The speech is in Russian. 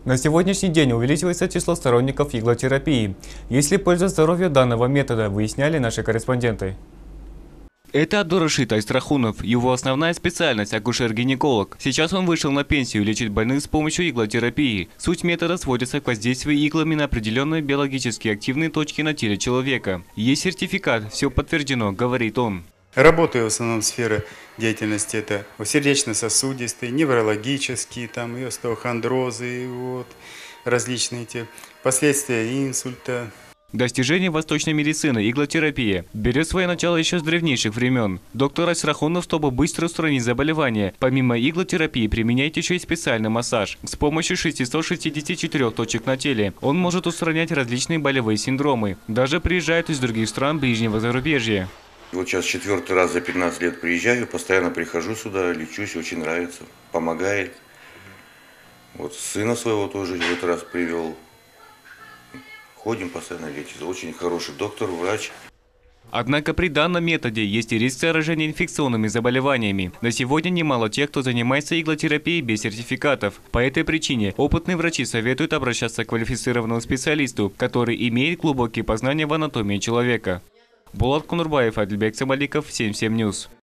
На сегодняшний день увеличивается число сторонников иглотерапии. Есть ли польза здоровью данного метода, выясняли наши корреспонденты. Это Абдурашид Айстрахунов. Его основная специальность – акушер-гинеколог. Сейчас он вышел на пенсию и лечит больных с помощью иглотерапии. Суть метода сводится к воздействию иглами на определенные биологически активные точки на теле человека. Есть сертификат, все подтверждено, говорит он. Работаю в основном в сфере деятельности это сердечно-сосудистые, неврологические, там и остеохондрозы, различные те последствия инсульта. Достижение восточной медицины, иглотерапия, берет свое начало еще с древнейших времен. Доктор Айстрахунов, чтобы быстро устранить заболевание, помимо иглотерапии применяет еще и специальный массаж. С помощью 664 точек на теле он может устранять различные болевые синдромы. Даже приезжают из других стран ближнего зарубежья. Вот сейчас 4-й раз за 15 лет приезжаю, постоянно прихожу сюда, лечусь, очень нравится, помогает. Вот сына своего тоже в этот раз привел. Ходим постоянно лечиться. Очень хороший доктор, врач. Однако при данном методе есть и риск заражения инфекционными заболеваниями. На сегодня немало тех, кто занимается иглотерапией без сертификатов. По этой причине опытные врачи советуют обращаться к квалифицированному специалисту, который имеет глубокие познания в анатомии человека. Булат Кунурбаев, Адильбек Самаликов, 77 News.